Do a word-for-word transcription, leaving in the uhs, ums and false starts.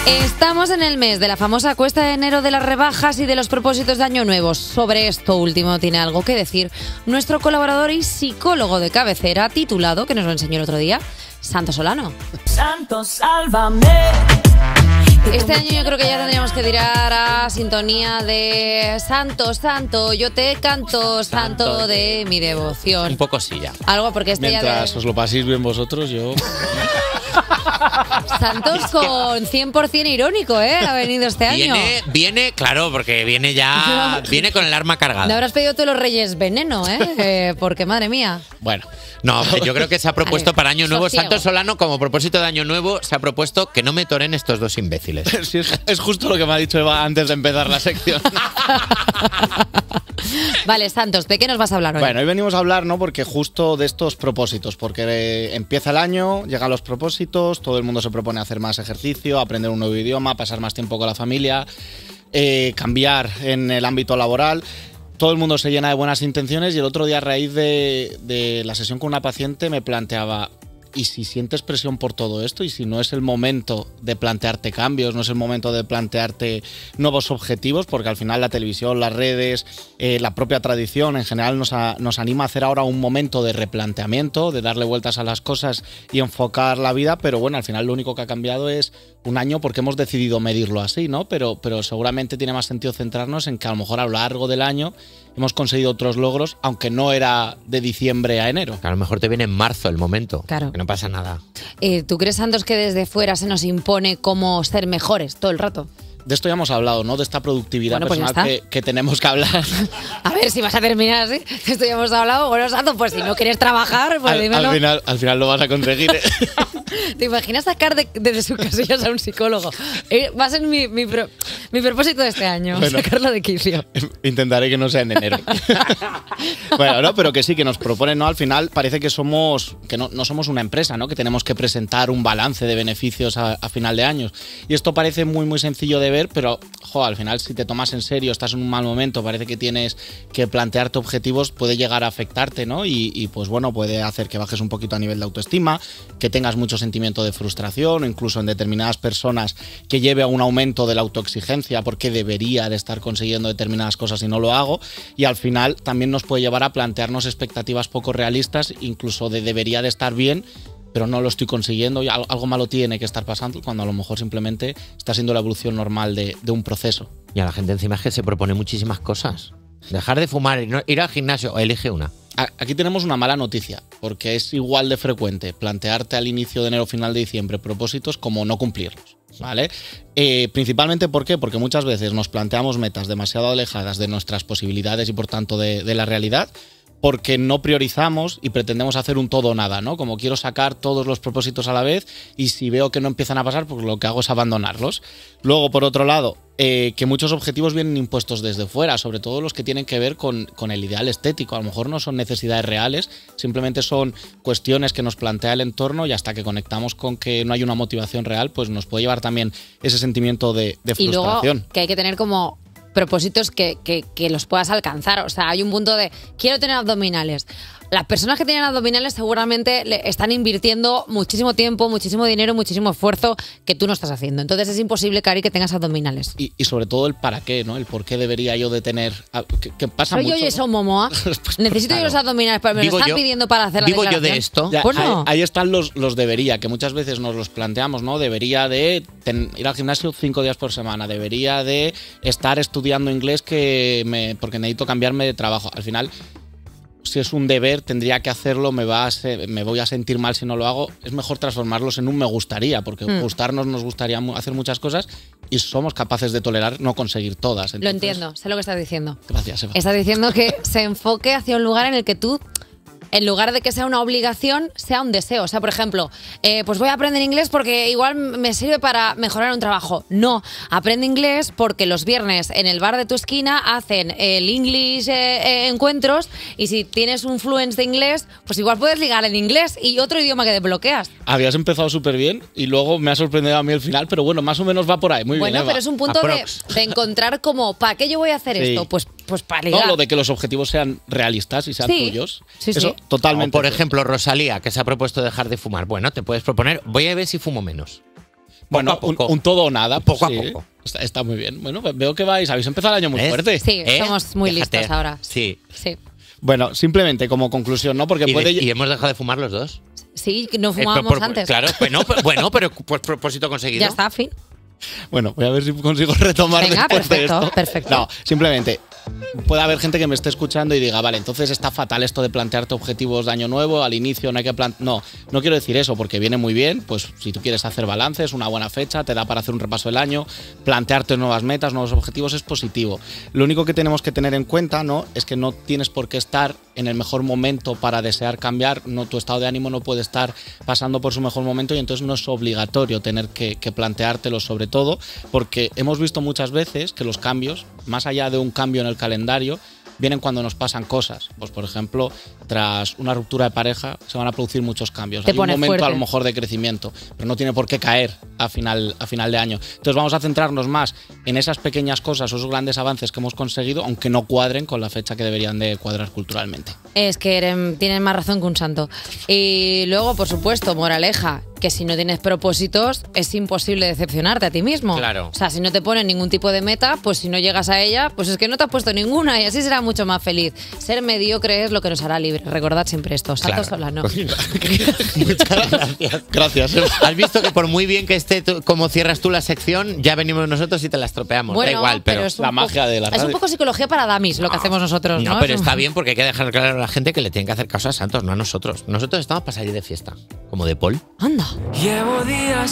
Estamos en el mes de la famosa cuesta de enero de las rebajas y de los propósitos de Año Nuevo. Sobre esto último tiene algo que decir nuestro colaborador y psicólogo de cabecera, titulado, que nos lo enseñó el otro día, Santos Solano. Santos, sálvame. Este año yo creo que ya tendríamos que tirar a sintonía de Santo, Santo, yo te canto, Santo, santo de mi devoción. Un poco sí ya. Algo porque este Mientras ya de... os lo paséis bien vosotros, yo... Santos con cien por cien irónico, ¿eh? Ha venido este año. Viene, viene, claro, porque viene ya, viene con el arma cargada. Le habrás pedido tú los Reyes veneno, ¿eh? eh porque madre mía. Bueno, no, yo creo que se ha propuesto Vale, para Año Nuevo, sosiego. Santos Solano, como propósito de Año Nuevo, se ha propuesto que no me toren estos dos imbéciles. Sí, es, es justo lo que me ha dicho Eva antes de empezar la sección. Vale, Santos, ¿de qué nos vas a hablar hoy? Bueno, hoy venimos a hablar, ¿no? Porque justo de estos propósitos, porque eh, empieza el año, llegan los propósitos, todo el mundo se propone hacer más ejercicio, aprender un nuevo idioma, pasar más tiempo con la familia, eh, cambiar en el ámbito laboral. Todo el mundo se llena de buenas intenciones y el otro día, a raíz de, de la sesión con una paciente, me planteaba... Y si sientes presión por todo esto y si no es el momento de plantearte cambios, no es el momento de plantearte nuevos objetivos, porque al final la televisión, las redes, eh, la propia tradición en general nos, a, nos anima a hacer ahora un momento de replanteamiento, de darle vueltas a las cosas y enfocar la vida, pero bueno, al final lo único que ha cambiado es un año porque hemos decidido medirlo así, ¿no? Pero, pero seguramente tiene más sentido centrarnos en que a lo mejor a lo largo del año hemos conseguido otros logros, aunque no era de diciembre a enero. A lo mejor te viene en marzo el momento. Claro. Que no pasa nada. Eh, ¿Tú crees, Santos, que desde fuera se nos impone cómo ser mejores todo el rato? De esto ya hemos hablado, ¿no? De esta productividad Bueno, pues personal que, que tenemos que hablar. A ver, si vas a terminar así, esto ya hemos hablado. Bueno, Santos, pues si no quieres trabajar, pues al, dímelo. al, final, al final lo vas a conseguir. ¿Te imaginas sacar de, desde sus casillas a un psicólogo? Eh, va a ser mi, mi, pro, mi propósito de este año, bueno, sacarlo de quicio. Intentaré que no sea en enero. Bueno, no, pero que sí, que nos proponen, ¿no? Al final parece que somos, que no, no somos una empresa, ¿no? Que tenemos que presentar un balance de beneficios a, a final de años. Y esto parece muy, muy sencillo de ver, pero, jo, al final si te tomas en serio, estás en un mal momento, parece que tienes que plantearte objetivos, puede llegar a afectarte, ¿no? Y, y pues bueno, puede hacer que bajes un poquito a nivel de autoestima, que tengas mucho sentimiento de frustración o incluso en determinadas personas que lleve a un aumento de la autoexigencia porque debería de estar consiguiendo determinadas cosas y no lo hago, y al final también nos puede llevar a plantearnos expectativas poco realistas, incluso de debería de estar bien pero no lo estoy consiguiendo y algo malo tiene que estar pasando, cuando a lo mejor simplemente está siendo la evolución normal de, de un proceso. Y a la gente encima es que se propone muchísimas cosas. Dejar de fumar, ir al gimnasio, elige una. Aquí tenemos una mala noticia, porque es igual de frecuente plantearte al inicio de enero, final de diciembre, propósitos como no cumplirlos, ¿vale? Eh, principalmente, ¿por qué? Porque muchas veces nos planteamos metas demasiado alejadas de nuestras posibilidades y por tanto de, de la realidad, porque no priorizamos y pretendemos hacer un todo o nada, ¿no? Como quiero sacar todos los propósitos a la vez y si veo que no empiezan a pasar, pues lo que hago es abandonarlos. Luego, por otro lado, eh, que muchos objetivos vienen impuestos desde fuera, sobre todo los que tienen que ver con, con el ideal estético. A lo mejor no son necesidades reales, simplemente son cuestiones que nos plantea el entorno y hasta que conectamos con que no hay una motivación real, pues nos puede llevar también ese sentimiento de, de frustración. Y luego que hay que tener como propósitos que, que, que los puedas alcanzar. O sea, hay un punto de quiero tener abdominales. Las personas que tienen abdominales seguramente le están invirtiendo muchísimo tiempo, muchísimo dinero, muchísimo esfuerzo que tú no estás haciendo. Entonces es imposible, Cari, que tengas abdominales. Y, y sobre todo el para qué, ¿no? El por qué debería yo de tener... ¿Qué, qué pasa Soy mucho? yo, Jason Momoa. Pues, Necesito claro. yo los abdominales, pero me Vivo lo están yo- pidiendo para hacer la vivo yo de declaración. esto. Ya, Pues no. ahí, ahí están los, los debería, que muchas veces nos los planteamos, ¿no? Debería de ten- ir al gimnasio cinco días por semana, debería de estar estudiando inglés que me, porque necesito cambiarme de trabajo. Al final, si es un deber, tendría que hacerlo, me, va a ser- me voy a sentir mal si no lo hago. Es mejor transformarlos en un me gustaría, porque Mm. gustarnos nos gustaría mu- hacer muchas cosas y somos capaces de tolerar no conseguir todas. Lo Entonces, entiendo, sé lo que estás diciendo. Gracias, Eva. Estás diciendo que se enfoque hacia un lugar en el que tú, en lugar de que sea una obligación, sea un deseo. O sea, por ejemplo, eh, pues voy a aprender inglés porque igual me sirve para mejorar un trabajo. No, aprende inglés porque los viernes en el bar de tu esquina hacen el English eh, eh, encuentros y si tienes un fluence de inglés, pues igual puedes ligar en inglés y otro idioma que desbloqueas. Habías empezado súper bien y luego me ha sorprendido a mí el final, pero bueno, más o menos va por ahí. Muy bueno, bien, Eva. pero es un punto de, Aprox. de encontrar como, ¿para qué yo voy a hacer Sí. esto? Pues, pues para ligar. No, lo de que los objetivos sean realistas y sean Sí. tuyos. Sí, Eso, sí. totalmente. O por cierto. ejemplo, Rosalía, que se ha propuesto dejar de fumar. Bueno, te puedes proponer, voy a ver si fumo menos. Bueno, Poco a poco. Un, un todo o nada. pues Poco a sí. poco. Está, está muy bien. Bueno, veo que vais, habéis empezado el año muy ¿Ves? fuerte. Sí, ¿Eh? somos muy Fíjate. listos ahora. Sí. Sí. Bueno, simplemente como conclusión, ¿no? Porque ¿Y, puede... de- y hemos dejado de fumar los dos? Sí, que no Eh, fumábamos por- por- antes. Claro, bueno, pero, bueno, pero pues propósito conseguido. Ya está, fin. Bueno, voy a ver si consigo retomar Venga, después de perfecto, esto. perfecto. No, simplemente puede haber gente que me esté escuchando y diga, vale, entonces está fatal esto de plantearte objetivos de año nuevo, al inicio no hay que plantear... No, no quiero decir eso, porque viene muy bien, pues si tú quieres hacer balances, una buena fecha, te da para hacer un repaso del año, plantearte nuevas metas, nuevos objetivos es positivo. Lo único que tenemos que tener en cuenta, ¿no?, es que no tienes por qué estar en el mejor momento para desear cambiar, no, tu estado de ánimo no puede estar pasando por su mejor momento y entonces no es obligatorio tener que, que planteártelo, sobre todo porque hemos visto muchas veces que los cambios, más allá de un cambio en el calendario, vienen cuando nos pasan cosas. Pues por ejemplo, tras una ruptura de pareja se van a producir muchos cambios. Te Hay un pone momento fuerte. a lo mejor de crecimiento, pero no tiene por qué caer a final, a final de año. Entonces vamos a centrarnos más en esas pequeñas cosas o esos grandes avances que hemos conseguido, aunque no cuadren con la fecha que deberían de cuadrar culturalmente. Es que eres- tienes más razón que un santo. Y luego, por supuesto, moraleja, que si no tienes propósitos es imposible decepcionarte a ti mismo. Claro. O sea, si no te pones ningún tipo de meta, pues si no llegas a ella, pues es que no te has puesto ninguna y así serás mucho más feliz. Ser mediocre es lo que nos hará libre. Recordad siempre esto. Santos Claro. Solano. Muchas gracias. Gracias. Has visto que por muy bien que esté tú- como cierras tú la sección, ya venimos nosotros y te la estropeamos. Bueno, da igual, pero. es un la po- magia de la Es un radio. poco psicología para damis lo que hacemos nosotros, ¿no? No, pero Es un- está bien porque hay que dejar claro a la gente que le tienen que hacer caso a Santos, no a nosotros. Nosotros estamos para salir de fiesta, como de Paul. Anda. Llevo días